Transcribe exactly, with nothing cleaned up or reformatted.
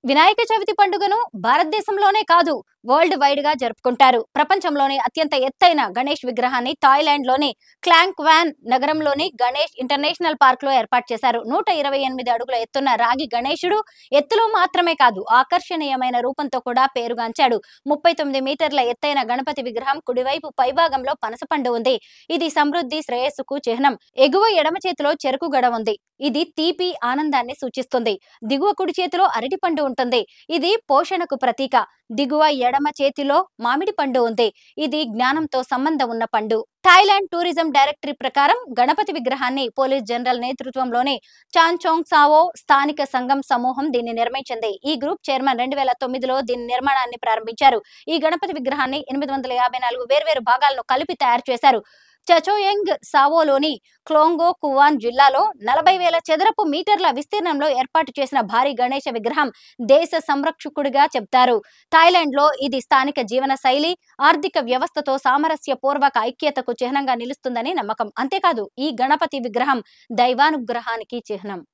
వినాయక చవితి పండుగను భారతదేశంలోనే కాదు వరల్డ్ వైడ్ గా జరుపుకుంటారు. ప్రపంచంలోని అత్యంత ఎత్తైన గణేష్ విగ్రహాన్ని థాయిలాండ్ లోని క్లాంగ్ వాన్ నగరంలోని గణేష్ ఇంటర్నేషనల్ పార్క్ లో ఏర్పాటు చేశారు. నూట ఇరవై ఎనిమిది అడుగుల ఎత్తున్న రాగి గణేశుడు ఎత్తులో మాత్రమే కాదు ఆకర్షణీయమైన రూపంతో కూడా పేరుగాంచాడు. ముప్పై తొమ్మిది మీటర్ల ఎత్తైన గణపతి విగ్రహం కుడివైపు పైభాగంలో పనసపండు ఉంది. ఇది సమృద్ధి శ్రేయస్సుకు చిహ్నం. ఎగువ ఎడమ చేతిలో చెరుకు గడ ఉంది. ఇది తీపి ఆనందాన్ని సూచిస్తుంది. దిగువ కుడి చేతిలో అరటి పండు ఉంటుంది. ఇది పోషణకు ప్రతీక. దిగువ ఎడమ చేతిలో మామిడి పండు ఉంది. ఇది జ్ఞానంతో సంబంధం ఉన్న పండు. థాయిలాండ్ టూరిజం డైరెక్టరీ ప్రకారం గణపతి విగ్రహాన్ని పోలీస్ జనరల్ నేతృత్వంలోని చాన్చోంగ్ సావో స్థానిక సంఘం సమూహం దీన్ని నిర్మించింది. ఈ గ్రూప్ చైర్మన్ రెండు వేల తొమ్మిదిలో దీని నిర్మాణాన్ని ప్రారంభించారు. ఈ గణపతి విగ్రహాన్ని ఎనిమిది వందల యాభై నాలుగు వేర్వేరు భాగాలను కలిపి తయారు చేశారు. చచోయంగ్ సావోలోని క్లోంగో కువాన్ జిల్లాలో నలభై వేల చదరపు మీటర్ల విస్తీర్ణంలో ఏర్పాటు చేసిన భారీ గణేశ విగ్రహం దేశ సంరక్షకుడిగా చెప్తారు. థాయిలాండ్ లో ఇది స్థానిక జీవన శైలి, ఆర్థిక వ్యవస్థతో సామరస్య పూర్వక ఐక్యతకు చిహ్నంగా నిలుస్తుందని నమ్మకం. అంతేకాదు ఈ గణపతి విగ్రహం దైవానుగ్రహానికి చిహ్నం.